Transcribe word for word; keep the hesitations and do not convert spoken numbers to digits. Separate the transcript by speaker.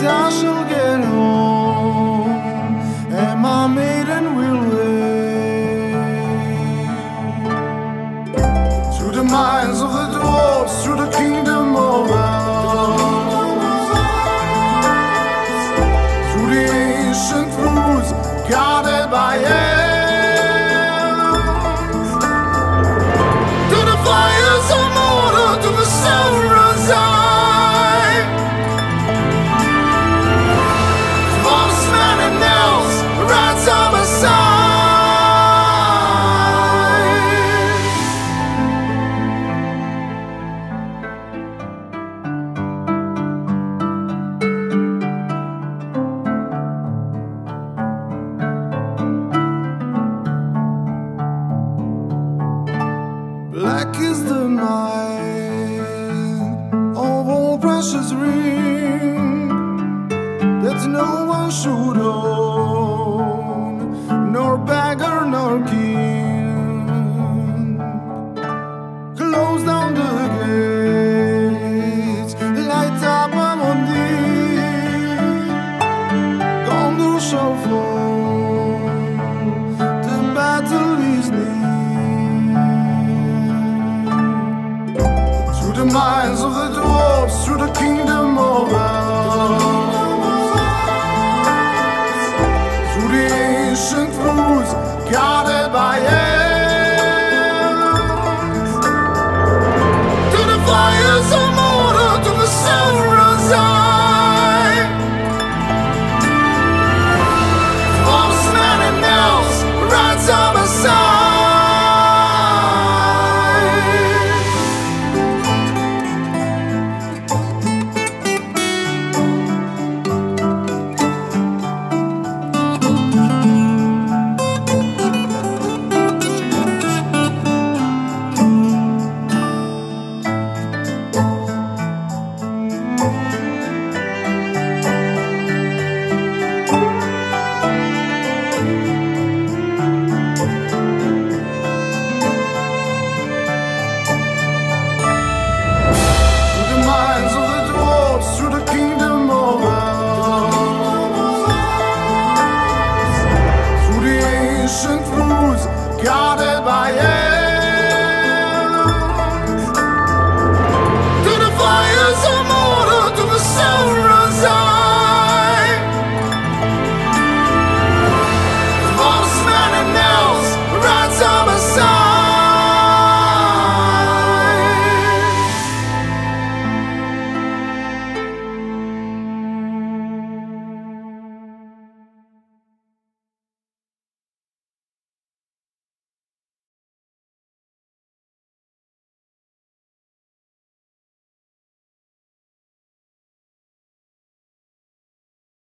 Speaker 1: I shall get home, and my maiden will wait. Through the mines of the dwarfs, through the kingdom of elves, through the ancient woods guarded by elves, to the fires of Mordor, to the Sauron's eye, Wolfsman and elves, right side by side. Black is the night of all precious ring that no one should own.